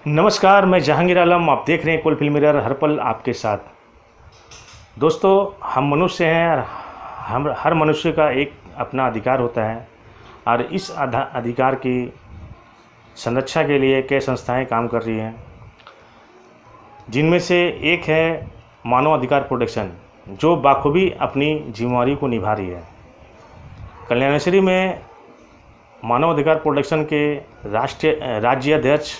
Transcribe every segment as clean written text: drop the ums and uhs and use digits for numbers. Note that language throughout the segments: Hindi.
नमस्कार, मैं जहांगीर आलम। आप देख रहे हैं कुल फिल्म मिरर, हर पल आपके साथ। दोस्तों, हम मनुष्य हैं और हम हर मनुष्य का एक अपना अधिकार होता है और इस अधिकार की संरक्षा के लिए कई संस्थाएं काम कर रही हैं, जिनमें से एक है मानव अधिकार प्रोटेक्शन, जो बाखूबी अपनी जिम्मेदारी को निभा रही है। कल्याणेश्वरी में मानव अधिकार प्रोटेक्शन के राज्य अध्यक्ष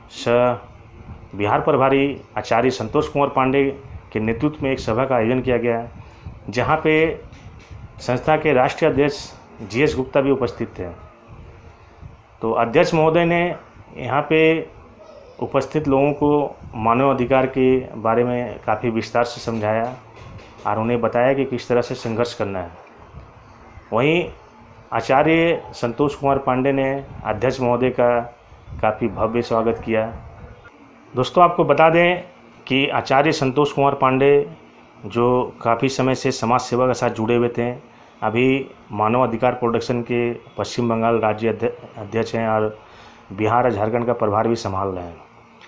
बिहार प्रभारी आचार्य संतोष कुमार पांडे के नेतृत्व में एक सभा का आयोजन किया गया, जहां पे संस्था के राष्ट्रीय अध्यक्ष GS गुप्ता भी उपस्थित थे। तो अध्यक्ष महोदय ने यहाँ पे उपस्थित लोगों को मानव अधिकार के बारे में काफ़ी विस्तार से समझाया और उन्हें बताया कि किस तरह से संघर्ष करना है। वहीं आचार्य संतोष कुमार पांडे ने अध्यक्ष महोदय का काफ़ी भव्य स्वागत किया। दोस्तों, आपको बता दें कि आचार्य संतोष कुमार पांडे जो काफ़ी समय से समाज सेवा के साथ जुड़े हुए थे, अभी मानव अधिकार प्रोटेक्शन के पश्चिम बंगाल राज्य अध्यक्ष हैं और बिहार और झारखंड का प्रभार भी संभाल रहे हैं।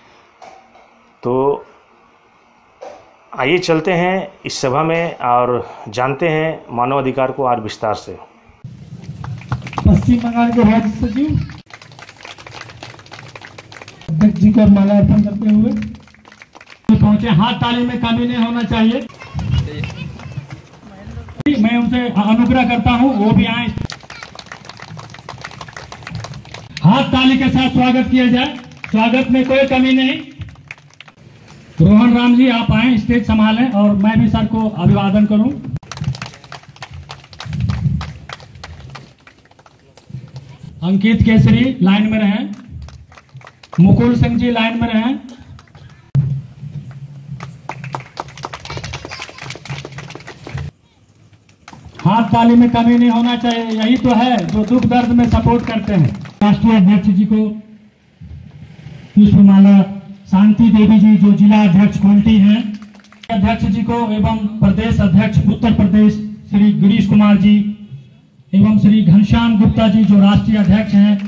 तो आइए चलते हैं इस सभा में और जानते हैं मानव अधिकार को और विस्तार से। पश्चिम बंगाल के राज्य सचिव अध्यक्ष जी को माल्यार्पण करते हुए पहुंचे। हाथ ताली में कमी नहीं होना चाहिए। मैं उनसे अनुग्रह करता हूं वो भी आए, हाथ ताली के साथ स्वागत किया जाए। स्वागत में कोई कमी नहीं। रोहन राम जी आप आए, स्टेज संभालें और मैं भी सर को अभिवादन करूं। अंकित केसरी लाइन में रहें। मुकुल सिंह जी लाइन में रहें। हाथ ताली में कमी नहीं होना चाहिए। यही तो है जो दुख दर्द में सपोर्ट करते हैं। राष्ट्रीय अध्यक्ष जी को पुष्पमाला, शांति देवी जी जो जिला अध्यक्ष कुंटी हैं, अध्यक्ष जी को एवं प्रदेश अध्यक्ष उत्तर प्रदेश श्री गिरीश कुमार जी एवं श्री घनश्याम गुप्ता जी जो राष्ट्रीय अध्यक्ष हैं,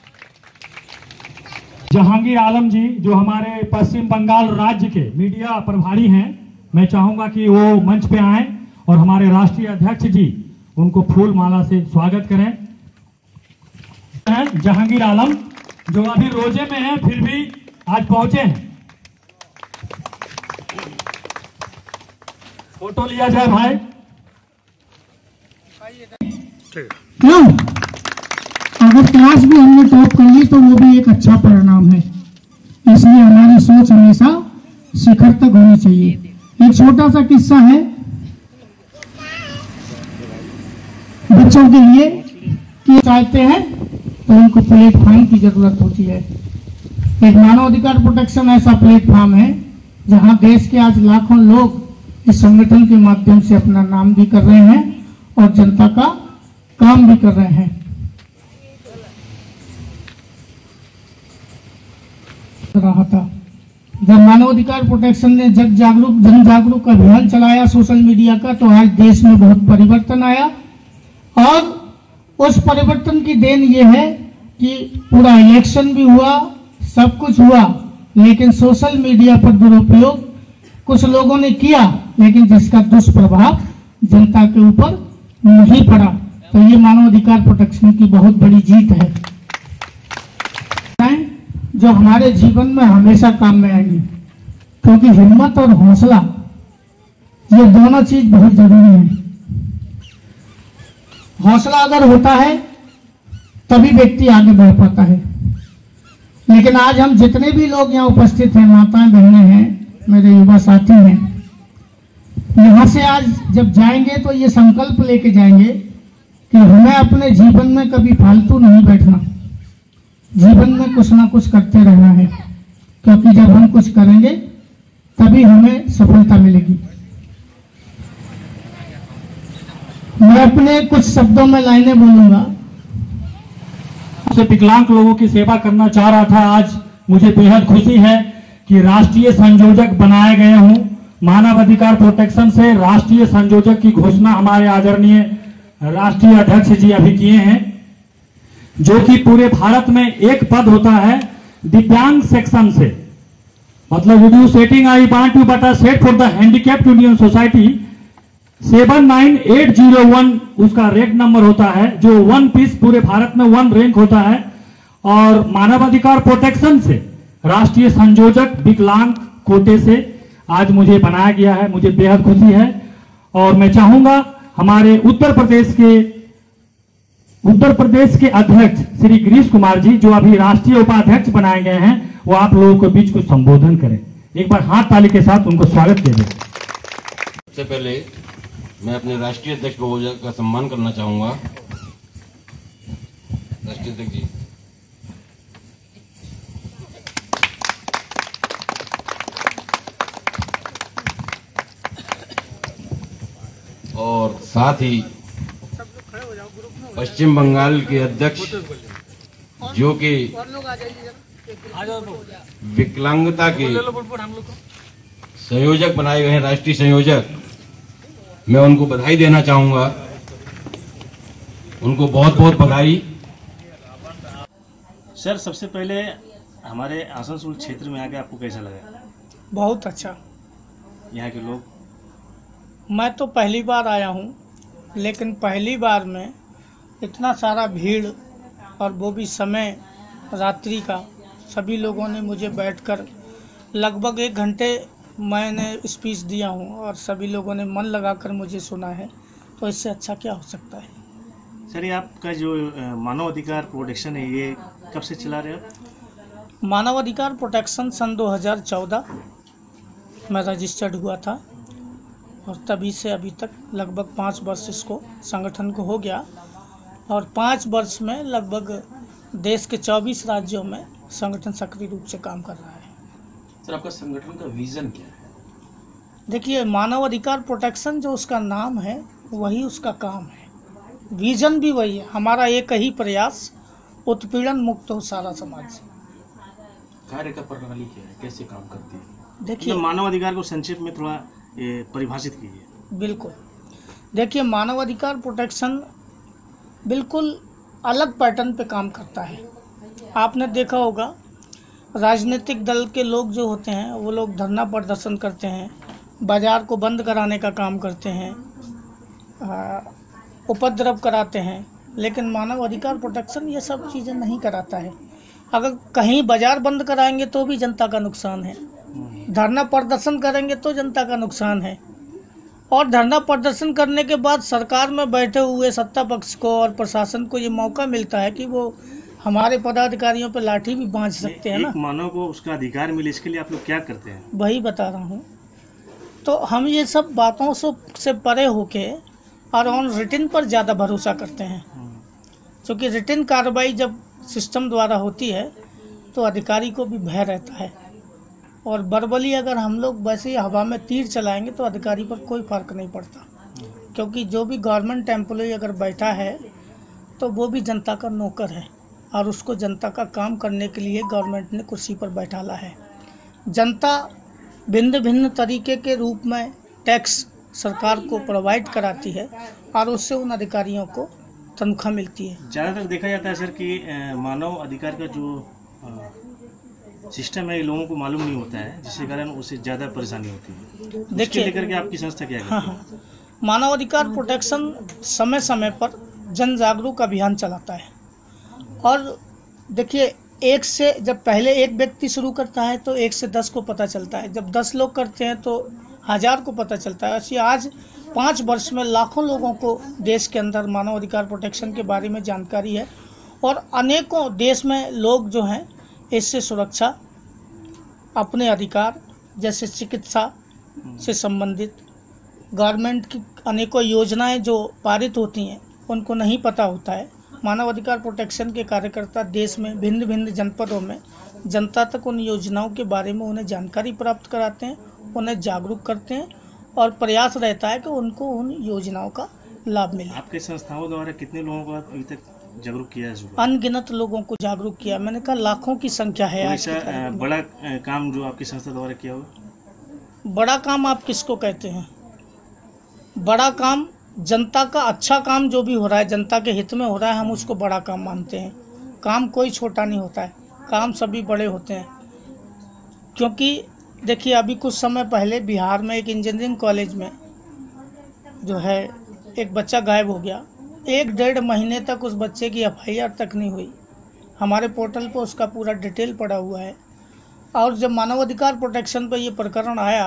जहांगीर आलम जी जो हमारे पश्चिम बंगाल राज्य के मीडिया प्रभारी हैं, मैं चाहूंगा कि वो मंच पे आएं और हमारे राष्ट्रीय अध्यक्ष जी उनको फूल माला से स्वागत करें। जहांगीर आलम जो अभी रोजे में हैं फिर भी आज पहुंचे हैं। फोटो लिया जाए भाई। क्यों? अगर क्लास भी हमने टॉप कर ली तो वो भी एक अच्छा परिणाम है। इसलिए हमारी सोच हमेशा शिखर तक होनी चाहिए। एक छोटा सा किस्सा है बच्चों के लिए कि चाहते हैं तो उनको प्लेटफॉर्म की जरूरत होती है। एक मानव अधिकार प्रोटेक्शन ऐसा प्लेटफॉर्म है जहां देश के आज लाखों लोग इस संगठन के माध्यम से अपना नाम भी कर रहे हैं और जनता का काम भी कर रहे हैं। रहा था जब मानव अधिकार प्रोटेक्शन ने जन जागरूक अभियान चलाया सोशल मीडिया का, तो आज देश में बहुत परिवर्तन आया और उस परिवर्तन की देन ये है कि पूरा इलेक्शन भी हुआ, सब कुछ हुआ, लेकिन सोशल मीडिया पर दुरुपयोग कुछ लोगों ने किया, लेकिन जिसका दुष्प्रभाव जनता के ऊपर नहीं पड़ा। तो ये मानव अधिकार प्रोटेक्शन की बहुत बड़ी जीत है जो हमारे जीवन में हमेशा काम में आएगी, क्योंकि हिम्मत और हौसला ये दोनों चीज बहुत जरूरी है। हौसला अगर होता है तभी व्यक्ति आगे बढ़ पाता है। लेकिन आज हम जितने भी लोग यहाँ उपस्थित हैं, माताएं बहनें हैं, मेरे युवा साथी हैं, यहाँ से आज जब जाएंगे तो ये संकल्प लेके जाएंगे कि हमें अपने जीवन में कभी फालतू नहीं बैठना, जीवन में कुछ ना कुछ करते रहना है, क्योंकि जब हम कुछ करेंगे तभी हमें सफलता मिलेगी। मैं अपने कुछ शब्दों में लाइनें बोलूंगा। विकलांग लोगों की सेवा करना चाह रहा था। आज मुझे बेहद खुशी है कि राष्ट्रीय संयोजक बनाए गए हूं। मानव अधिकार प्रोटेक्शन से राष्ट्रीय संयोजक की घोषणा हमारे आदरणीय राष्ट्रीय अध्यक्ष जी अभी किए हैं, जो कि पूरे भारत में एक पद होता है दिव्यांग सेक्शन से, मतलब video setting I want to but set for the handicapped Indian society 79801 उसका रैंक नंबर होता है, जो 1 पीस पूरे भारत में 1 रैंक होता है। और मानवाधिकार प्रोटेक्शन से राष्ट्रीय संयोजक विकलांग कोटे से आज मुझे बनाया गया है, मुझे बेहद खुशी है। और मैं चाहूंगा हमारे उत्तर प्रदेश के अध्यक्ष श्री गिरीश कुमार जी, जो अभी राष्ट्रीय उपाध्यक्ष बनाए गए हैं, वो आप लोगों के बीच कुछ संबोधन करें। एक बार हाथ ताली के साथ उनको स्वागत दे दें। सबसे पहले मैं अपने राष्ट्रीय अध्यक्ष महोदय का सम्मान करना चाहूंगा। राष्ट्रीय अध्यक्ष जी, और साथ ही पश्चिम बंगाल के अध्यक्ष जो कि विकलांगता के संयोजक बनाए गए हैं, राष्ट्रीय संयोजक, मैं उनको बधाई देना चाहूंगा। उनको बहुत बहुत बधाई। सर, सबसे पहले हमारे आसनसोल क्षेत्र में आके आपको कैसा लगा? बहुत अच्छा। यहाँ के लोग? मैं तो पहली बार आया हूँ, लेकिन पहली बार में इतना सारा भीड़ और वो भी समय रात्रि का, सभी लोगों ने मुझे बैठकर लगभग 1 घंटे मैंने स्पीच दिया हूँ और सभी लोगों ने मन लगाकर मुझे सुना है, तो इससे अच्छा क्या हो सकता है। सर, ये आपका जो मानव अधिकार प्रोटेक्शन है, ये कब से चला रहे हो? मानव अधिकार प्रोटेक्शन सन 2014 में रजिस्टर्ड हुआ था और तभी से अभी तक लगभग 5 वर्ष इसको संगठन को हो गया और 5 वर्ष में लगभग देश के 24 राज्यों में संगठन सक्रिय रूप से काम कर रहा है। सर, आपका संगठन का विजन क्या है? देखिए, मानव अधिकार प्रोटेक्शन जो उसका नाम है वही उसका काम है, विजन भी वही है। हमारा एक ही प्रयास, उत्पीड़न मुक्त हो सारा समाज। कार्य का प्रणाली क्या है, कैसे काम करती है? देखिए, मानव अधिकार को संक्षेप में थोड़ा परिभाषित कीजिए। बिल्कुल। देखिए, मानव अधिकार प्रोटेक्शन बिल्कुल अलग पैटर्न पे काम करता है। आपने देखा होगा, राजनीतिक दल के लोग जो होते हैं वो लोग धरना प्रदर्शन करते हैं, बाजार को बंद कराने का काम करते हैं, उपद्रव कराते हैं, लेकिन मानव अधिकार प्रोटेक्शन ये सब चीज़ें नहीं कराता है। अगर कहीं बाजार बंद कराएंगे तो भी जनता का नुकसान है, धरना प्रदर्शन करेंगे तो जनता का नुकसान है, और धरना प्रदर्शन करने के बाद सरकार में बैठे हुए सत्ता पक्ष को और प्रशासन को ये मौका मिलता है कि वो हमारे पदाधिकारियों पर लाठी भी बांध सकते हैं ना। मानव को उसका अधिकार मिले, इसके लिए आप लोग क्या करते हैं? वही बता रहा हूँ। तो हम ये सब बातों से परे होके और ऑन रिटन पर ज़्यादा भरोसा करते हैं, क्योंकि रिटन कार्रवाई जब सिस्टम द्वारा होती है तो अधिकारी को भी भय रहता है, और बर्बली अगर हम लोग वैसे ही हवा में तीर चलाएंगे तो अधिकारी पर कोई फर्क नहीं पड़ता, क्योंकि जो भी गवर्नमेंट एम्प्लॉय अगर बैठा है तो वो भी जनता का नौकर है और उसको जनता का काम करने के लिए गवर्नमेंट ने कुर्सी पर बैठाला है। जनता भिन्न भिन्न तरीके के रूप में टैक्स सरकार को प्रोवाइड कराती है और उससे उन अधिकारियों को तनख्वाह मिलती है। ज़्यादातर देखा जाता है सर कि मानव अधिकार का जो सिस्टम है, लोगों को मालूम नहीं होता है, जिसके कारण उसे ज़्यादा परेशानी होती है। देखिए, लेकर के आपकी संस्था क्या करती है? हाँ, मानव अधिकार प्रोटेक्शन समय समय पर जन जागरूक अभियान चलाता है। और देखिए, जब पहले एक व्यक्ति शुरू करता है तो 1 से 10 को पता चलता है, जब 10 लोग करते हैं तो 1000 को पता चलता है। ऐसे आज 5 वर्ष में लाखों लोगों को देश के अंदर मानव अधिकार प्रोटेक्शन के बारे में जानकारी है, और अनेकों देश में लोग जो हैं इससे सुरक्षा, अपने अधिकार जैसे चिकित्सा से संबंधित गवर्नमेंट की अनेकों योजनाएं जो पारित होती हैं उनको नहीं पता होता है। मानव अधिकार प्रोटेक्शन के कार्यकर्ता देश में भिन्न भिन्न जनपदों में जनता तक उन योजनाओं के बारे में उन्हें जानकारी प्राप्त कराते हैं, उन्हें जागरूक करते हैं, और प्रयास रहता है कि उनको उन योजनाओं का लाभ मिले। आपके संस्थाओं द्वारा कितने लोगों को अभी तक जागरूक किया है? अनगिनत लोगों को जागरूक किया, मैंने कहा लाखों की संख्या है। ऐसा बड़ा काम जो आपकी संस्था द्वारा किया हो? बड़ा काम आप किसको कहते हैं? बड़ा काम जनता का अच्छा काम जो भी हो रहा है, जनता के हित में हो रहा है, हम उसको बड़ा काम मानते हैं। काम कोई छोटा नहीं होता है। काम सभी बड़े होते हैं। क्योंकि देखिए, अभी कुछ समय पहले बिहार में एक इंजीनियरिंग कॉलेज में जो है एक बच्चा गायब हो गया। 1-1.5 महीने तक उस बच्चे की FIR तक नहीं हुई। हमारे पोर्टल पर उसका पूरा डिटेल पड़ा हुआ है। और जब मानवाधिकार प्रोटेक्शन पर ये प्रकरण आया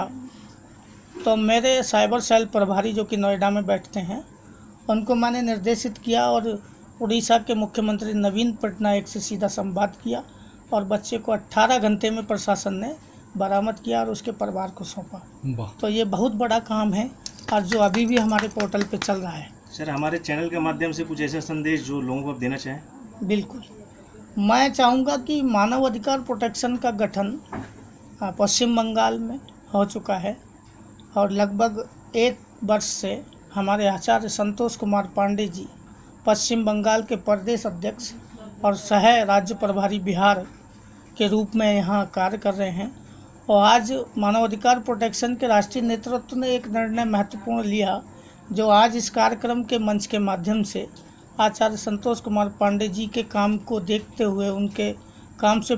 तो मेरे साइबर सेल प्रभारी जो कि नोएडा में बैठते हैं, उनको मैंने निर्देशित किया और उड़ीसा के मुख्यमंत्री नवीन पटनायक से सीधा संवाद किया और बच्चे को 18 घंटे में प्रशासन ने बरामद किया और उसके परिवार को सौंपा। तो ये बहुत बड़ा काम है और जो अभी भी हमारे पोर्टल पे चल रहा है। सर, हमारे चैनल के माध्यम से कुछ ऐसा संदेश जो लोगों को आप देना चाहें? बिल्कुल, मैं चाहूँगा कि मानव अधिकार प्रोटेक्शन का गठन पश्चिम बंगाल में हो चुका है और लगभग 1 वर्ष से हमारे आचार्य संतोष कुमार पांडे जी पश्चिम बंगाल के प्रदेश अध्यक्ष और सह राज्य प्रभारी बिहार के रूप में यहाँ कार्य कर रहे हैं। और आज मानवाधिकार प्रोटेक्शन के राष्ट्रीय नेतृत्व ने एक निर्णय महत्वपूर्ण लिया, जो आज इस कार्यक्रम के मंच के माध्यम से आचार्य संतोष कुमार पांडे जी के काम को देखते हुए, उनके काम से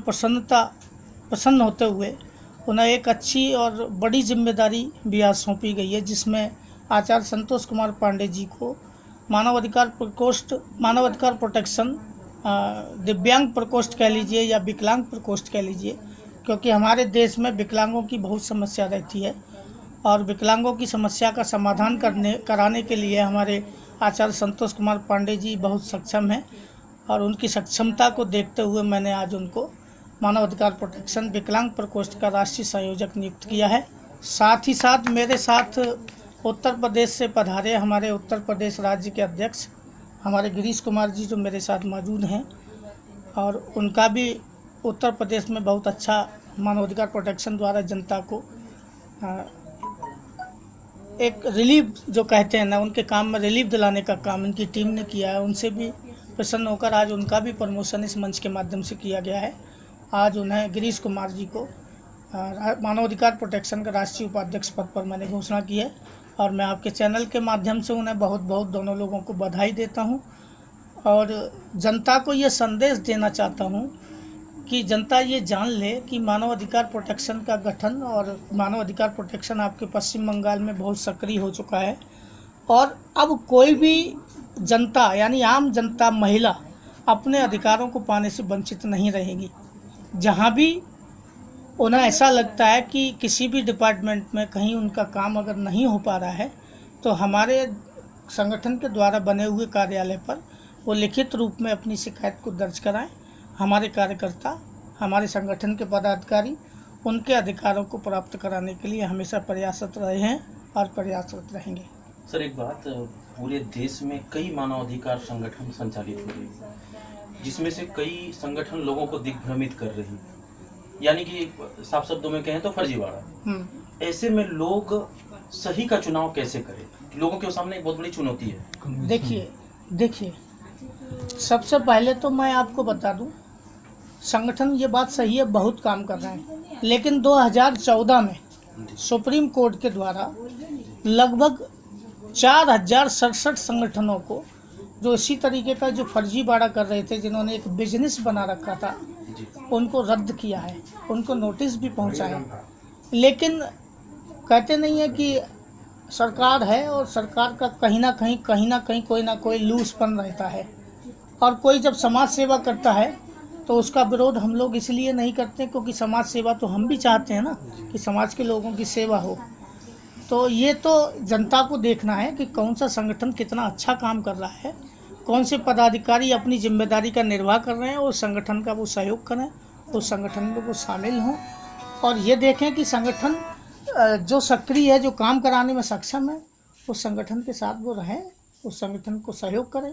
प्रसन्न होते हुए उन्हें एक अच्छी और बड़ी जिम्मेदारी भी आज सौंपी गई है, जिसमें आचार्य संतोष कुमार पांडे जी को मानवाधिकार प्रोटेक्शन दिव्यांग प्रकोष्ठ कह लीजिए या विकलांग प्रकोष्ठ कह लीजिए, क्योंकि हमारे देश में विकलांगों की बहुत समस्या रहती है और विकलांगों की समस्या का समाधान कराने के लिए हमारे आचार्य संतोष कुमार पांडे जी बहुत सक्षम हैं और उनकी सक्षमता को देखते हुए मैंने आज उनको मानवाधिकार प्रोटेक्शन विकलांग प्रकोष्ठ का राष्ट्रीय संयोजक नियुक्त किया है। साथ ही साथ मेरे साथ उत्तर प्रदेश से पधारे हमारे उत्तर प्रदेश राज्य के अध्यक्ष हमारे गिरीश कुमार जी जो मेरे साथ मौजूद हैं और उनका भी उत्तर प्रदेश में बहुत अच्छा मानवाधिकार प्रोटेक्शन द्वारा जनता को एक रिलीफ जो कहते हैं ना, उनके काम में रिलीफ दिलाने का काम इनकी टीम ने किया है। उनसे भी प्रसन्न होकर आज उनका भी प्रमोशन इस मंच के माध्यम से किया गया है। आज उन्हें गिरीश कुमार जी को मानवाधिकार प्रोटेक्शन का राष्ट्रीय उपाध्यक्ष पद पर मैंने घोषणा की है और मैं आपके चैनल के माध्यम से उन्हें बहुत बहुत दोनों लोगों को बधाई देता हूं और जनता को ये संदेश देना चाहता हूं कि जनता ये जान ले कि मानवाधिकार प्रोटेक्शन का गठन और मानवाधिकार प्रोटेक्शन आपके पश्चिम बंगाल में बहुत सक्रिय हो चुका है और अब कोई भी जनता यानी आम जनता महिला अपने अधिकारों को पाने से वंचित नहीं रहेगी। जहाँ भी उन्हें ऐसा लगता है कि किसी भी डिपार्टमेंट में कहीं उनका काम अगर नहीं हो पा रहा है तो हमारे संगठन के द्वारा बने हुए कार्यालय पर वो लिखित रूप में अपनी शिकायत को दर्ज कराएं। हमारे कार्यकर्ता, हमारे संगठन के पदाधिकारी उनके अधिकारों को प्राप्त कराने के लिए हमेशा प्रयासरत रहे हैं और प्रयासरत रहेंगे। सर, एक बात, पूरे देश में कई मानवाधिकार संगठन संचालित हो रहे हैं, जिसमें से कई संगठन लोगों को दिग्भ्रमित कर रही है, यानी कि साफ शब्दों में कहें तो फर्जीवाड़ा। ऐसे में लोग सही का चुनाव कैसे करें? लोगों के सामने एक बहुत बड़ी चुनौती है। देखिए, सबसे पहले तो मैं आपको बता दूं, संगठन ये बात सही है, बहुत काम कर रहे हैं, लेकिन 2014 में सुप्रीम कोर्ट के द्वारा लगभग 4067 संगठनों को जो इसी तरीके का जो फर्जीवाड़ा कर रहे थे, जिन्होंने एक बिजनेस बना रखा था, उनको रद्द किया है, उनको नोटिस भी पहुंचा है। लेकिन कहते नहीं है कि सरकार है और सरकार का कहीं ना कहीं कोई ना कोई लूसपन रहता है और कोई जब समाज सेवा करता है तो उसका विरोध हम लोग इसलिए नहीं करते क्योंकि समाज सेवा तो हम भी चाहते हैं ना कि समाज के लोगों की सेवा हो। तो ये तो जनता को देखना है कि कौन सा संगठन कितना अच्छा काम कर रहा है, कौन से पदाधिकारी अपनी जिम्मेदारी का निर्वाह कर रहे हैं और संगठन का वो सहयोग करें, उस संगठन में वो शामिल हों और ये देखें कि संगठन जो सक्रिय है, जो काम कराने में सक्षम है, उस संगठन के साथ वो रहें, उस संगठन को सहयोग करें।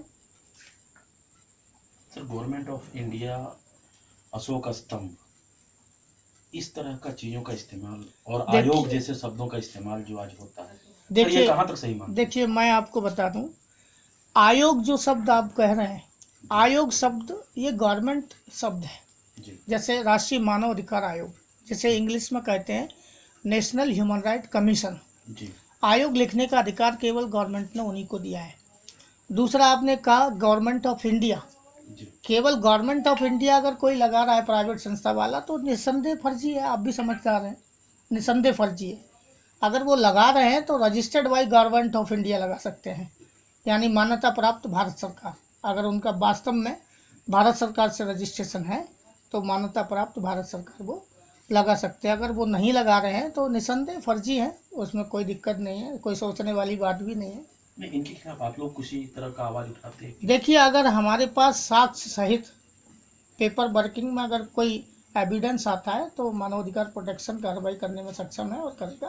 Sir, government of India, Ashok स्तंभ, इस तरह का चीजों का इस्तेमाल और आयोग जैसे शब्दों का इस्तेमाल जो आज होता है, देखिए ये कहाँ तक सही मानते हैं? देखिए, मैं आपको बता दूं, आयोग जो शब्द आप कह रहे हैं, आयोग शब्द ये गवर्नमेंट शब्द है। जैसे राष्ट्रीय मानव अधिकार आयोग, जिसे इंग्लिश में कहते हैं नेशनल ह्यूमन राइट कमीशन, आयोग लिखने का अधिकार केवल गवर्नमेंट ने उन्हीं को दिया है। दूसरा आपने कहा गवर्नमेंट ऑफ इंडिया, केवल गवर्नमेंट ऑफ इंडिया अगर कोई लगा रहा है प्राइवेट संस्था वाला तो निस्संदेह फर्जी है, आप भी समझदार हैं, निस्संदेह फर्जी है। अगर वो लगा रहे हैं तो registered by government of India लगा सकते हैं, यानी मान्यता प्राप्त भारत सरकार। अगर उनका वास्तव में भारत सरकार से रजिस्ट्रेशन है तो मान्यता प्राप्त भारत सरकार वो लगा सकते हैं। अगर वो नहीं लगा रहे हैं तो निस्संदेह फर्जी है, उसमें कोई दिक्कत नहीं है, कोई सोचने वाली बात भी नहीं है। इनके खिलाफ आप लोग किसी तरह का आवाज उठाते हैं? देखिए, अगर हमारे पास साक्ष्य सहित पेपर वर्किंग में अगर कोई एविडेंस आता है तो मानवाधिकार प्रोटेक्शन कार्रवाई करने में सक्षम है और करेगा।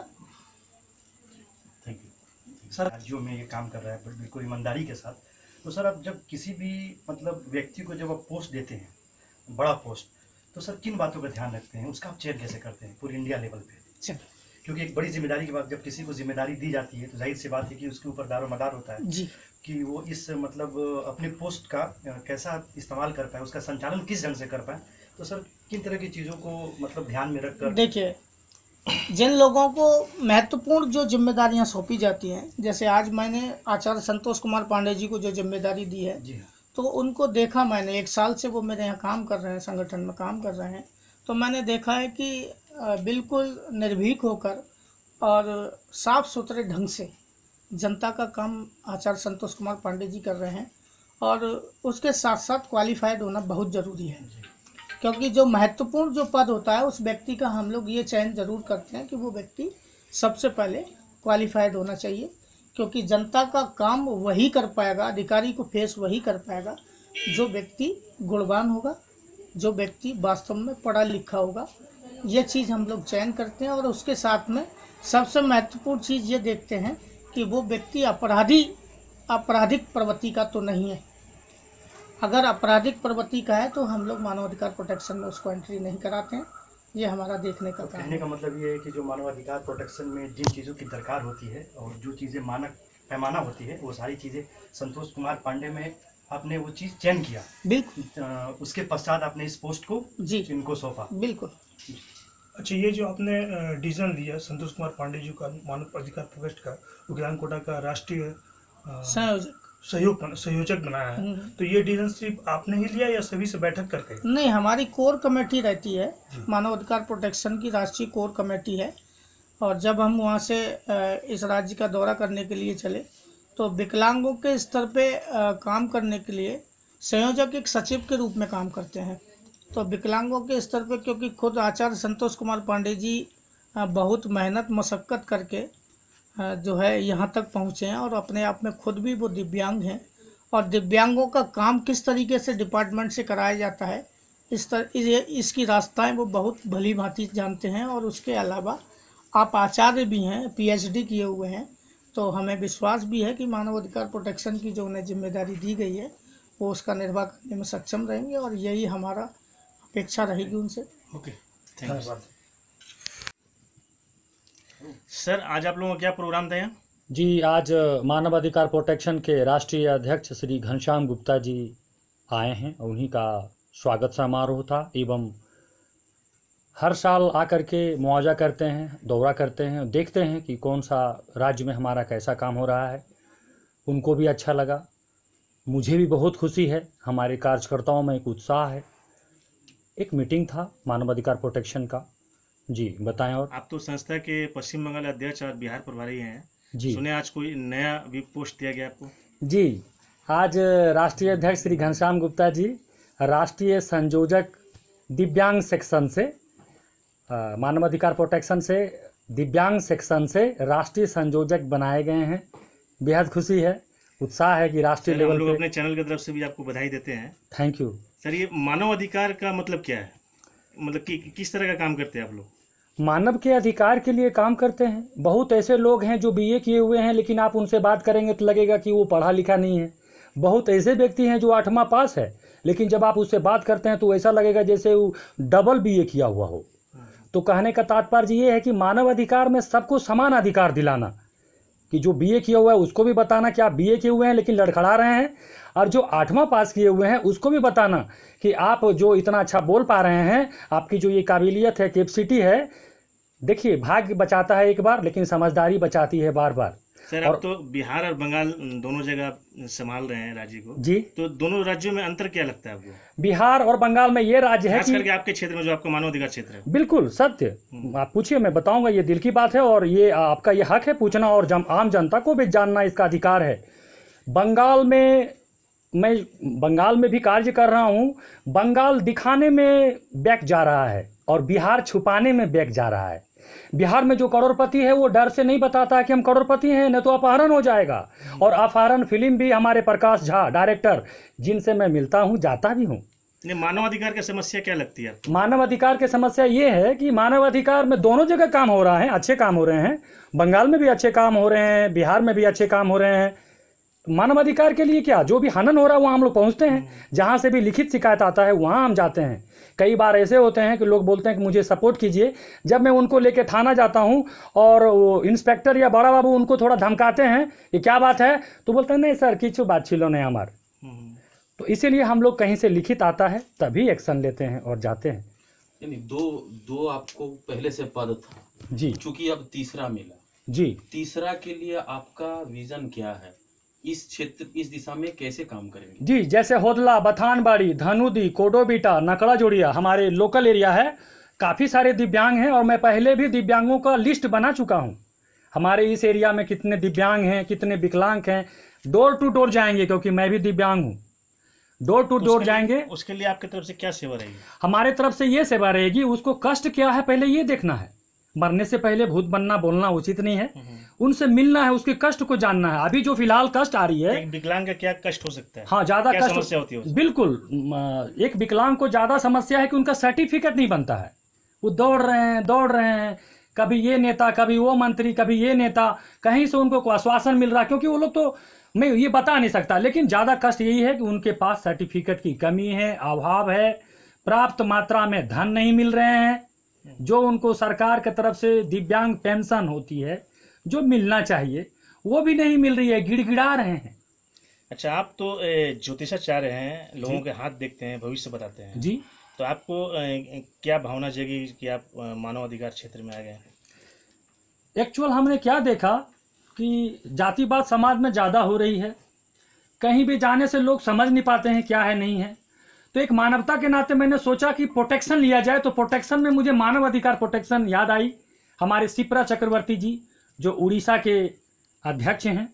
Thank you sir. राज्यों में ये काम कर रहा है बिल्कुल ईमानदारी के साथ। तो सर, अब जब किसी भी मतलब व्यक्ति को जब आप पोस्ट देते हैं, बड़ा पोस्ट, तो सर किन बातों का ध्यान रखते हैं, उसका आप चयन कैसे करते हैं पूरी इंडिया लेवल पे? क्योंकि एक बड़ी जिम्मेदारी के बाद जब किसी को जिम्मेदारी दी जाती है तो जाहिर सी बात है कि उसके ऊपर दारोमदार होता है जी कि वो इस मतलब अपने पोस्ट का कैसा इस्तेमाल कर पाए, उसका संचालन किस ढंग से कर पाए। तो सर किन तरह की चीज़ों को मतलब ध्यान में रखकर? देखिए, जिन लोगों को महत्वपूर्ण जो जिम्मेदारियां सौंपी जाती हैं, जैसे आज मैंने आचार्य संतोष कुमार पांडे जी को जो जिम्मेदारी दी है, जी तो उनको देखा मैंने, 1 साल से वो मेरे यहाँ काम कर रहे हैं, संगठन में काम कर रहे हैं, तो मैंने देखा है कि बिल्कुल निर्भीक होकर और साफ सुथरे ढंग से जनता का काम आचार्य संतोष कुमार पांडे जी कर रहे हैं। और उसके साथ साथ क्वालिफाइड होना बहुत ज़रूरी है, क्योंकि जो महत्वपूर्ण जो पद होता है उस व्यक्ति का हम लोग ये चयन जरूर करते हैं कि वो व्यक्ति सबसे पहले क्वालिफाइड होना चाहिए, क्योंकि जनता का काम वही कर पाएगा, अधिकारी को फेस वही कर पाएगा जो व्यक्ति गुणवान होगा, जो व्यक्ति वास्तव में पढ़ा लिखा होगा। ये चीज़ हम लोग चयन करते हैं। और उसके साथ में सबसे महत्वपूर्ण चीज़ ये देखते हैं कि वो व्यक्ति आपराधिक प्रवृत्ति का तो नहीं है। अगर आपराधिक प्रवृत्ति का है तो हम लोग मानवाधिकार प्रोटेक्शन में उसको एंट्री नहीं कराते हैं। ये हमारा देखने का काम है। कहने का मतलब ये है कि जो मानवाधिकार प्रोटेक्शन में जिन चीज़ों की दरकार होती है और जो चीज़ें मानक पैमाना होती है, वो सारी चीज़ें संतोष कुमार पांडे में आपने वो चीज़ चयन किया। बिल्कुल। उसके पश्चात आपने इस पोस्ट को जी इनको सौंपा। बिल्कुल। अच्छा, ये जो आपने डिसीजन लिया संतोष कुमार पांडे जी का मानव अधिकार प्रकोष्ठ का, ज्ञान कोटा का राष्ट्रीय संयोजक बनाया है, तो ये डिसीजन सिर्फ आपने ही लिया या सभी से बैठक करके? नहीं, हमारी कोर कमेटी रहती है, मानव अधिकार प्रोटेक्शन की राष्ट्रीय कोर कमेटी है। और जब हम वहाँ से इस राज्य का दौरा करने के लिए चले तो विकलांगों के स्तर पे काम करने के लिए संयोजक एक सचिव के रूप में काम करते हैं। तो विकलांगों के स्तर पे, क्योंकि खुद आचार्य संतोष कुमार पांडे जी बहुत मेहनत मशक्क़त करके जो है यहाँ तक पहुँचे हैं, और अपने आप में खुद भी वो दिव्यांग हैं, और दिव्यांगों का काम किस तरीके से डिपार्टमेंट से कराया जाता है इसकी रास्ताएं वो बहुत भली भांति जानते हैं। और उसके अलावा आप आचार्य भी हैं, PhD किए हुए हैं, तो हमें विश्वास भी है कि मानव अधिकार प्रोटेक्शन की जो उन्हें जिम्मेदारी दी गई है वो उसका निर्वाह करने में सक्षम रहेंगे, और यही हमारा अपेक्षा रहेगी उनसे। Okay, thank you sir. आज आप लोगों का क्या प्रोग्राम था यहाँ? जी, आज मानव अधिकार प्रोटेक्शन के राष्ट्रीय अध्यक्ष श्री घनश्याम गुप्ता जी आए हैं, उन्हीं का स्वागत समारोह था। एवं हर साल आकर के मुआवजा करते हैं, दौरा करते हैं, देखते हैं कि कौन सा राज्य में हमारा कैसा काम हो रहा है। उनको भी अच्छा लगा, मुझे भी बहुत खुशी है, हमारे कार्यकर्ताओं में एक उत्साह है। एक मीटिंग था मानवाधिकार प्रोटेक्शन का। जी बताएं। और आप तो संस्था के पश्चिम बंगाल अध्यक्ष और बिहार प्रभारी हैं जी, सुने आज कोई नया भी पोस्ट दिया गया आपको? जी, आज राष्ट्रीय अध्यक्ष श्री घनश्याम गुप्ता जी राष्ट्रीय संयोजक दिव्यांग सेक्शन से, मानवाधिकार प्रोटेक्शन से दिव्यांग सेक्शन से राष्ट्रीय संयोजक बनाए गए हैं। बेहद खुशी है, उत्साह है कि राष्ट्रीय लेवल लोग पे। अपने चैनल की तरफ से भी आपको बधाई देते हैं। Thank you sir. ये मानव अधिकार का मतलब क्या है, मतलब कि किस तरह का काम करते हैं आप लोग? मानव के अधिकार के लिए काम करते हैं। बहुत ऐसे लोग हैं जो BA किए हुए हैं, लेकिन आप उनसे बात करेंगे तो लगेगा कि वो पढ़ा लिखा नहीं है। बहुत ऐसे व्यक्ति हैं जो 8वां पास है, लेकिन जब आप उससे बात करते हैं तो ऐसा लगेगा जैसे वो डबल BA किया हुआ हो। तो कहने का तात्पर्य ये है कि मानव अधिकार में सबको समान अधिकार दिलाना, कि जो BA किया हुआ है उसको भी बताना कि आप BA किए हुए हैं लेकिन लड़खड़ा रहे हैं, और जो 8वां पास किए हुए हैं उसको भी बताना कि आप जो इतना अच्छा बोल पा रहे हैं, आपकी जो ये काबिलियत है, कैपेसिटी है। देखिए, भाग्य बचाता है एक बार, लेकिन समझदारी बचाती है बार बार। सर, आप तो बिहार और बंगाल दोनों जगह संभाल रहे हैं राज्य को जी। तो दोनों राज्यों में अंतर क्या लगता है आपको? बिहार और बंगाल में ये राज्य है खास करके आपके क्षेत्र में जो आपका मानवाधिकार क्षेत्र है। बिल्कुल सत्य, आप पूछिए, मैं बताऊंगा, ये दिल की बात है और ये आपका ये हक है पूछना और आम जनता को भी जानना इसका अधिकार है। बंगाल में मैं बंगाल में भी कार्य कर रहा हूँ। बंगाल दिखाने में बैक जा रहा है और बिहार छुपाने में बैक जा रहा है। बिहार में जो करोड़पति है वो डर से नहीं बताता है कि हम करोड़पति हैं, नहीं तो अपहरण हो जाएगा। और अपहरण फिल्म भी हमारे प्रकाश झा डायरेक्टर, जिनसे मैं मिलता हूँ, जाता भी हूँ। मानवाधिकार की समस्या क्या लगती है आपको? मानवाधिकार की समस्या ये है कि मानवाधिकार में दोनों जगह काम हो रहा है, अच्छे काम हो रहे हैं। बंगाल में भी अच्छे काम हो रहे हैं, बिहार में भी अच्छे काम हो रहे हैं। मानवाधिकार के लिए क्या, जो भी हनन हो रहा है वहाँ हम लोग पहुँचते हैं। जहाँ से भी लिखित शिकायत आता है वहाँ हम जाते हैं। कई बार ऐसे होते हैं कि लोग बोलते हैं कि मुझे सपोर्ट कीजिए। जब मैं उनको लेके थाना जाता हूँ और वो इंस्पेक्टर या बड़ा बाबू उनको थोड़ा धमकाते हैं कि क्या बात है, तो बोलते हैं नहीं सर किचु बात छिलो नहीं हमार। तो इसीलिए हम लोग कहीं से लिखित आता है तभी एक्शन लेते हैं और जाते हैं। यानी दो आपको पहले से पद था जी, चूंकि अब तीसरा मिला जी। तीसरा के लिए आपका विजन क्या है? इस क्षेत्र, इस दिशा में कैसे काम करेंगे? जी, जैसे होदला, बथानबाड़ी, धनुदी, कोडोबीटा, नकड़ा जोड़िया हमारे लोकल एरिया है। काफ़ी सारे दिव्यांग हैं और मैं पहले भी दिव्यांगों का लिस्ट बना चुका हूं। हमारे इस एरिया में कितने दिव्यांग हैं, कितने विकलांग हैं, डोर टू डोर जाएंगे, क्योंकि मैं भी दिव्यांग हूं। डोर टू डोर जाएंगे। उसके लिए आपकी तरफ से क्या सेवा रहेगी? हमारे तरफ से ये सेवा रहेगी, उसको कष्ट क्या है पहले ये देखना है। मरने से पहले भूत बनना बोलना उचित नहीं है। उनसे मिलना है, उसके कष्ट को जानना है। अभी जो फिलहाल कष्ट आ रही है, एक विकलांग का क्या कष्ट हो सकता है? हाँ, ज्यादा कष्ट समस्या होती है? बिल्कुल, एक विकलांग को ज्यादा समस्या है कि उनका सर्टिफिकेट नहीं बनता है। वो दौड़ रहे हैं, कभी ये नेता, कभी वो मंत्री, कभी ये नेता, कहीं से उनको आश्वासन मिल रहा है, क्योंकि वो लोग तो मैं ये बता नहीं सकता। लेकिन ज्यादा कष्ट यही है कि उनके पास सर्टिफिकेट की कमी है, अभाव है, पर्याप्त मात्रा में धन नहीं मिल रहे हैं। जो उनको सरकार की तरफ से दिव्यांग पेंशन होती है जो मिलना चाहिए वो भी नहीं मिल रही है, गिड़गिड़ा रहे हैं। अच्छा, आप तो ज्योतिषाचार्य हैं, लोगों के हाथ देखते हैं, भविष्य बताते हैं जी। तो आपको क्या भावना जगी कि आप मानवाधिकार क्षेत्र में आ गए? एक्चुअल हमने क्या देखा कि जातिवाद समाज में ज़्यादा हो रही है। कहीं भी जाने से लोग समझ नहीं पाते हैं क्या है नहीं है। तो एक मानवता के नाते मैंने सोचा कि प्रोटेक्शन लिया जाए। तो प्रोटेक्शन में मुझे मानव अधिकार प्रोटेक्शन याद आई। हमारे शिप्रा चक्रवर्ती जी जो उड़ीसा के अध्यक्ष हैं,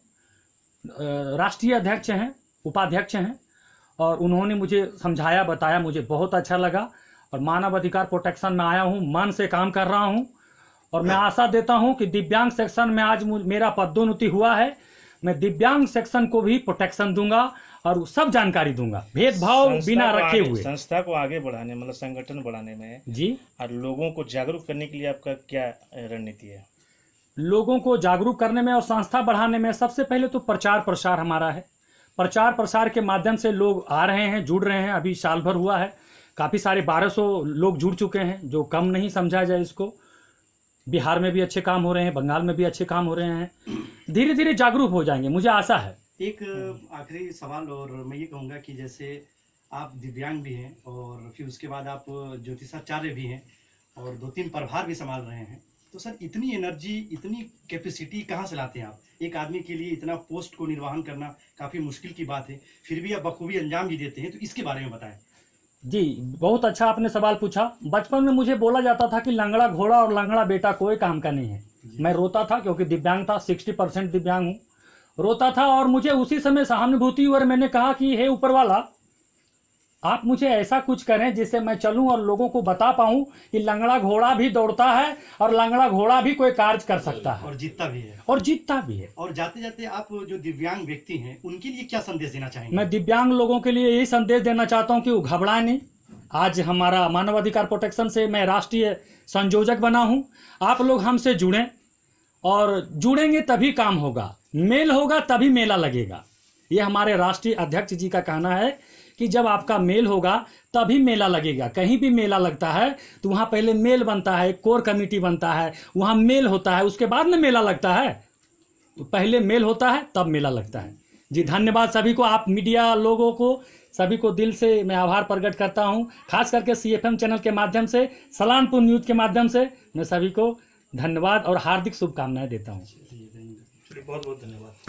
राष्ट्रीय अध्यक्ष हैं, उपाध्यक्ष हैं, और उन्होंने मुझे समझाया, बताया, मुझे बहुत अच्छा लगा और मानव अधिकार प्रोटेक्शन में आया हूँ, मन से काम कर रहा हूँ। और मैं आशा देता हूँ कि दिव्यांग सेक्शन में आज मेरा पदोन्नति हुआ है, मैं दिव्यांग सेक्शन को भी प्रोटेक्शन दूंगा और सब जानकारी दूंगा, भेदभाव बिना रखे हुए। संस्था को आगे बढ़ाने, मतलब संगठन बढ़ाने में जी, और लोगों को जागरूक करने के लिए आपका क्या रणनीति है? लोगों को जागरूक करने में और संस्था बढ़ाने में सबसे पहले तो प्रचार प्रसार हमारा है। प्रचार प्रसार के माध्यम से लोग आ रहे हैं, जुड़ रहे हैं। अभी साल भर हुआ है, काफ़ी सारे 1200 लोग जुड़ चुके हैं, जो कम नहीं समझा जाए इसको। बिहार में भी अच्छे काम हो रहे हैं, बंगाल में भी अच्छे काम हो रहे हैं। धीरे धीरे जागरूक हो जाएंगे, मुझे आशा है। एक आखिरी सवाल, और मैं ये कहूँगा कि जैसे आप दिव्यांग भी हैं और फिर उसके बाद आप ज्योतिषाचार्य भी हैं और 2-3 प्रभार भी संभाल रहे हैं, तो सर इतनी एनर्जी, इतनी कैपेसिटी कहाँ से लाते हैं आप? एक आदमी के लिए इतना पोस्ट को निर्वहन करना काफ़ी मुश्किल की बात है, फिर भी आप बखूबी अंजाम भी देते हैं, तो इसके बारे में बताएं। जी, बहुत अच्छा आपने सवाल पूछा। बचपन में मुझे बोला जाता था कि लंगड़ा घोड़ा और लंगड़ा बेटा कोई काम का नहीं है। मैं रोता था क्योंकि दिव्यांग था, 60% दिव्यांग हूँ। रोता था और मुझे उसी समय सहानुभूति हुई और मैंने कहा कि हे ऊपर वाला, आप मुझे ऐसा कुछ करें जिससे मैं चलूं और लोगों को बता पाऊं कि लंगड़ा घोड़ा भी दौड़ता है और लंगड़ा घोड़ा भी कोई कार्य कर सकता है और जीतता भी है। और जाते जाते आप जो दिव्यांग व्यक्ति हैं उनके लिए क्या संदेश देना चाहेंगे? मैं दिव्यांग लोगों के लिए यही संदेश देना चाहता हूं कि वो घबराए नहीं। आज हमारा मानव अधिकार प्रोटेक्शन से मैं राष्ट्रीय संयोजक बना हूं। आप लोग हमसे जुड़ें और जुड़ेंगे तभी काम होगा, मेल होगा तभी मेला लगेगा। ये हमारे राष्ट्रीय अध्यक्ष जी का कहना है कि जब आपका मेल होगा तभी मेला लगेगा। कहीं भी मेला लगता है तो वहाँ पहले मेल बनता है, कोर कमेटी बनता है, वहाँ मेल होता है, उसके बाद में मेला लगता है। तो पहले मेल होता है तब मेला लगता है। जी, धन्यवाद सभी को, आप मीडिया लोगों को, सभी को दिल से मैं आभार प्रकट करता हूँ। खास करके CFM चैनल के माध्यम से, सलानपुर न्यूज़ के माध्यम से मैं सभी को धन्यवाद और हार्दिक शुभकामनाएं देता हूँ। बहुत बहुत धन्यवाद।